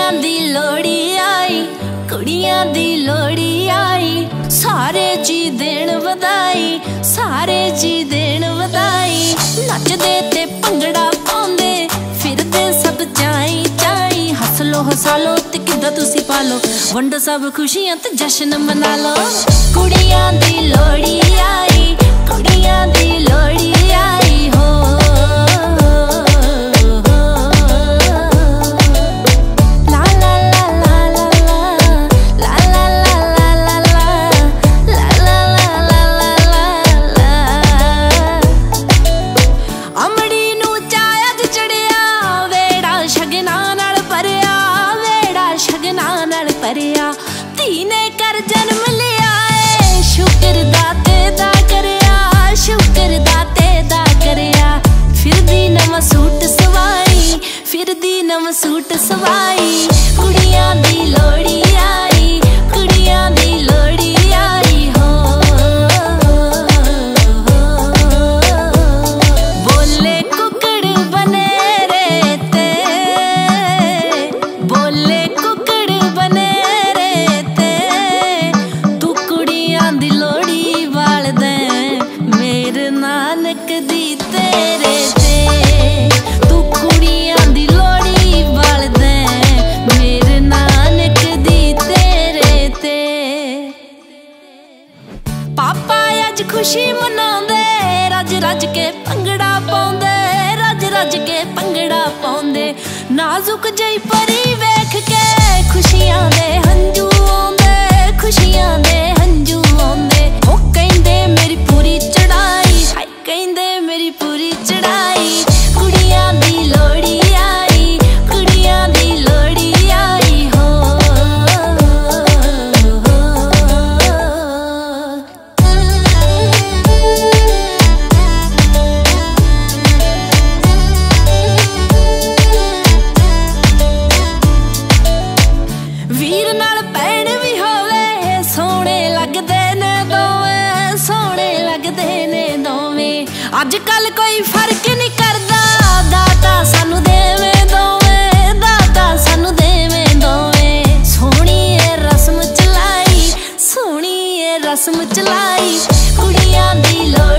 दी लोड़ी आई, कुड़ियां दी लोड़ी आई, सारे जी देण वधाई, सारे जी देण वधाई। नचदे ते भंगड़ा पाउंदे फिरदे सब चाई चाई। हस लो हसा लो ते किद्दां तुसी पालो, वंडो सब खुशियां ते जश्न मना लो। कुड़ियां दी लोड़ी आई, कुड़ियां दी लोड़ी आई हो। धी ने कर जन्म लिया है, शुक्र दाते दा करया, शुक्र दाते दा करया। फिर दी नवां सूट सवाई, फिर दी नवां सूट सवाई। कुड़ियां दी लोड़ी आई, कुड़ियां दी लोड़ी आई हो। बोले कुकड़ बने रेते, बोले कुकड़ बने नानक दी तेरे ते। तू कुड़ियां दी लोड़ी वाल दे, मेरे नानक दी तेरे ते। पापा अज खुशी मनाउंदे, रज रज के भंगड़ा पाउंदे, रज रज के भंगड़ा पाउंदे। नाजुक जई परी वेख के खुशियां दे हंजू आउंदे, खुशियां दे हंजू आउंदे। ओ कहंदे मेरी पूरी चढ़ाई, कहंदे मेरी पूरी चढ़ाई। कुड़ियां दी लोड़ी आई, कुड़ियां दी लोड़ी आई हो। वीर नाल भैण भी होवे, सोहणे लगदे ने दोवें, सोहणे लगदे ने दोवें। अज कल कोई फर्क नहीं करदा, दाता सानू देवें दोवें, दाता सानू देवें दोवें। सोहणी ए रस्म चलाई, सोहणी ए रस्म चलाई। कुड़ियां दी